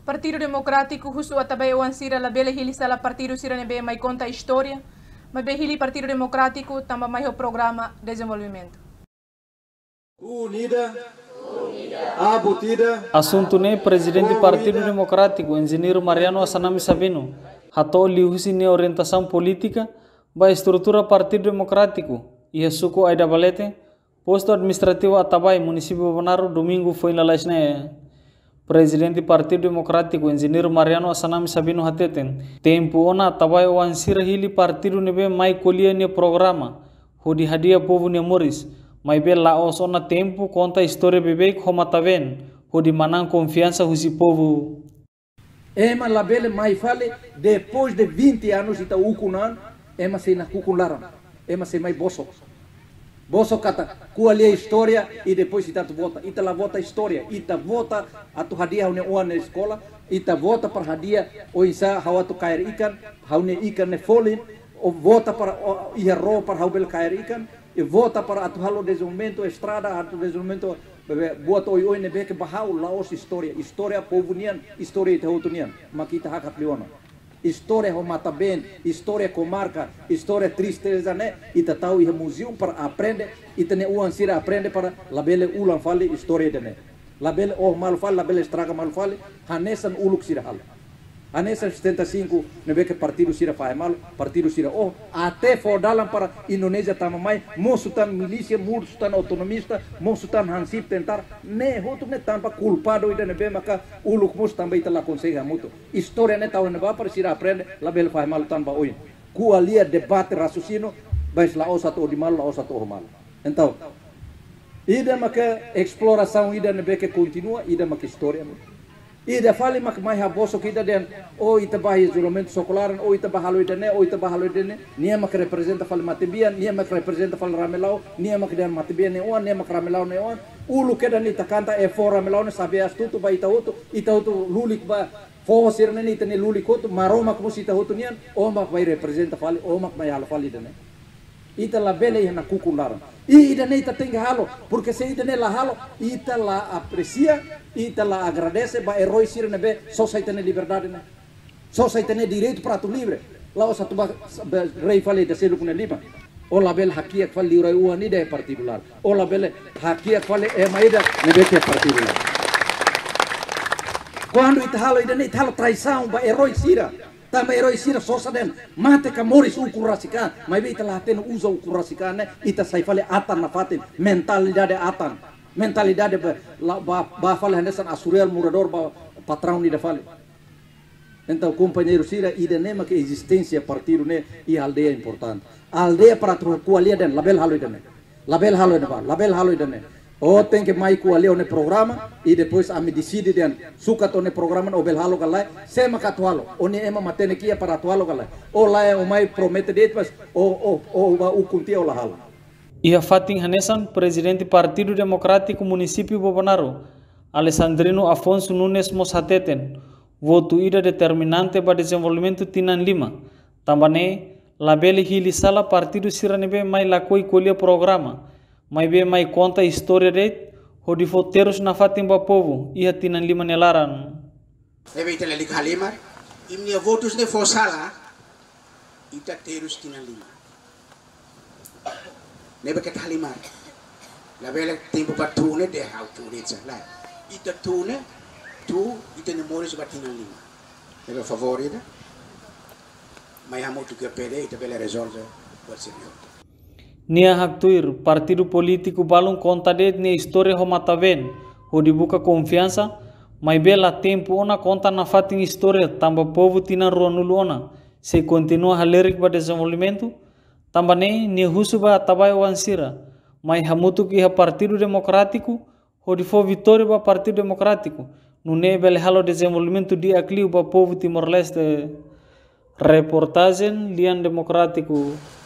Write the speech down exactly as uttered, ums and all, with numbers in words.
Partido Democrático justo atabay o ansira la bela hili sala partido sira nebe mai conta história, mas be hili Partido Democrático tamba mai o programa desenvolvimento. Unida, abutida. Assunto ne presidente do Partido Democrático, engenheiro Mariano Assanami Sabino, hatou liusi ne orientação política ba estrutura Partido Democrático e a suco aida balete posto administrativo Atabai município Bonaro domingo foi na laisne presidente do Partido Democrático engenheiro Mariano Assanami Sabino hateten tempo ona Atabai o ansira hili partido nebe mai kolia ne programa hodi hadia povo ne moris mai be laos ona tempo conta história bebek homataven hodi manang confiança husi povo. Ema labele mai fale depois de vinte anos ita ukunan ema se na kukularam ema se mai boso boso kata kuali a história e depois ita tu vota ita la vota história ita vota atu hadia haune oan na escola ita vota para hadia o isa hawatu kair ikan haune ikan ne folin o vota para ia ro para haubel kair ikan e vota para atu halo desenvolvimento estrada atu desenvolvimento buat oi oi ne beke bahau laos história história povo nian história ita hotu nian makita hakat liona história ho mata bem história comarca história tristeza né ita tau ia museu para aprender ita ne uan sira aprende para labele ulan fale história dene labele oh mal fale labele estraga mal fale hanesan uluk sira hal hanesan setenta e cinco ne beke partido sira fai mal partido sira oh até fordalan para Indonésia tamamai mosutan milícia mosutan autonomista mosutan hansip tentar ne hotu ne tampa culpado ida ne be maka uluk mus também ita la conseja muito história ne tau ne ba para sira aprende labele fai mal tamba oi kualia debate raciocínio mas lá osa to di mal lá osa to mal então ida maka exploração ida ne beke continua ida maka história ida fale mak mai haboso kita den o ita bahi isolamento sokolaran o ita bahalo ida ne o ita bahalo ida ne nia mak representa fale matibian nia mak representa fale ramelau nia mak den matibian ne on nia mak ramelau ne on ulu kedan ita kanta e for ramelau ne sabe astuto ba ita utu ita utu lulik ba fo sirne ni ita ne lulik utu maroma mus ita utu nian o mak vai representa fale o mak mai halo fale ida ne ita la bele na kukularan e ida ne ita tenga halo porque se ida ne la halo ita la aprecia ita la agradece ba eroi sir ne be só sai ter liberdade né só sai ter direito para tu livre lá o satu rei fale da selu kuna lima o la bel hakia fale lirai uani de particular o la bel hakia fale e maida ne be que particular quando ita halo ida ne ita halo traição ba eroi sira tama eroi sira sosa den mate ka moris ukurasika mai be ita la ten usa ukurasika ne ita sai fale atan na fatin mentalidade atan mentalidade ba ba, ba fale hendesan asurial murador ba patrão ni da fale então companheiro sira ida nema que existência partido ne e aldeia importante aldeia para tu kualia den label halo ida ne label halo ida ba label halo ida ne o tem que mai kualia ne programa e depois a me decide den suka to ne programa o bel halo galai sema katualo oni ema matene kia para atualo galai o lai o mai promete det mas o o o o kuntia o la halo. Ia Fatin Hanesan, presidente do Partido Democrático Município Bobonaro, Alessandrino Afonso Nunes Mosateten, voto ida determinante para desenvolvimento Tinan Lima. Também, labele hili sala partido siranebe mai lakoi kolia programa, mai be mai conta história de hodi foteiros na Fatin ba povo, ia Tinan Lima nelaran. Ebe ita lalik halimar, imnia votos ne fosala, ita terus Tinan Lima. Nebe ket halimar la bela tempo para tune de how to reach la ita tune tu ita ne moris batina lima nebe favorita mai amo tu que pede ita bela resolve pode ser nia haktuir partido político balon conta de ne história homataven ho dibuka confiança mai bela tempo ona conta na fatin história tamba povo tina ronulona se continua halerik ba desenvolvimento também ne husuba tabai wansira mai hamutu ki ha Partido Democrático hodi fo vitória ba Partido Democrático no nebel halo desenvolvimento di acliu ba povo Timor Leste reportagem Lian Democrático